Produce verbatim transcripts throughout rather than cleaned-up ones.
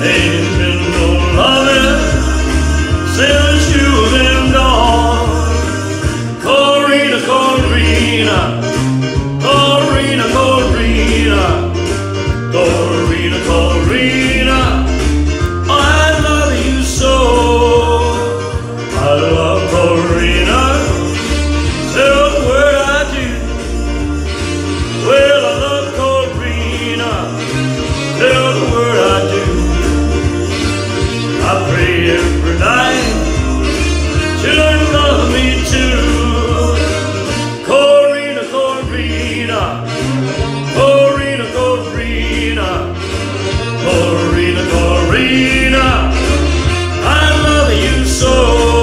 Ain't been no loving since you've been gone. Corrina, Corrina, Corrina, Corrina, Corrina, Corrina, I love you so. I love Corrina, tell the word I do. Well, I love Corrina, tell the word I do. I pray every night she learn to love me too. Corrina, Corrina, Corrina, Corrina, Corrina, Corrina, I love you so.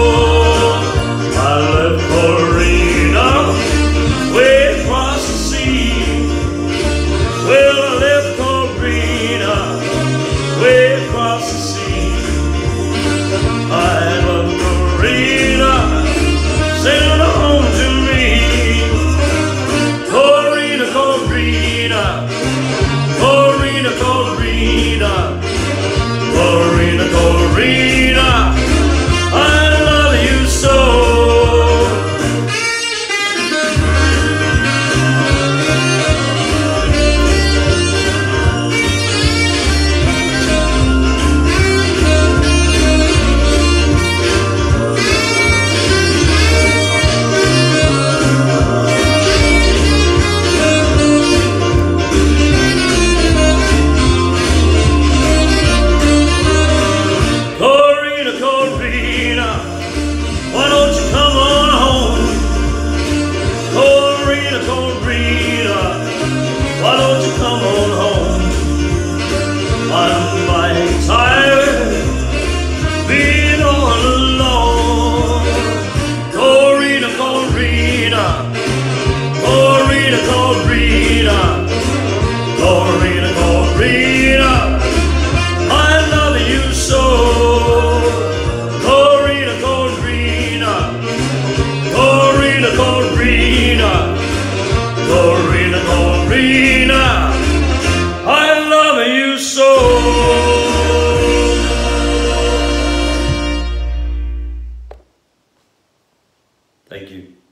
I left Corrina way across the sea. Well, I left Corrina way across the sea. I love Corrina, send her home to me. Corrina, Corrina, Corrina, Corrina, Corrina, Corrina, I love you so. Corrina, why don't you come on home? Corrina, Corrina, why don't you come on home? I'm mighty tired being all alone. Corrina, Corrina, Corrina, Corrina, Corrina, Corrina, I love you so. Corrina, Corrina, Corrina, Corrina, Corrina, Corrina, I love you so. Thank you.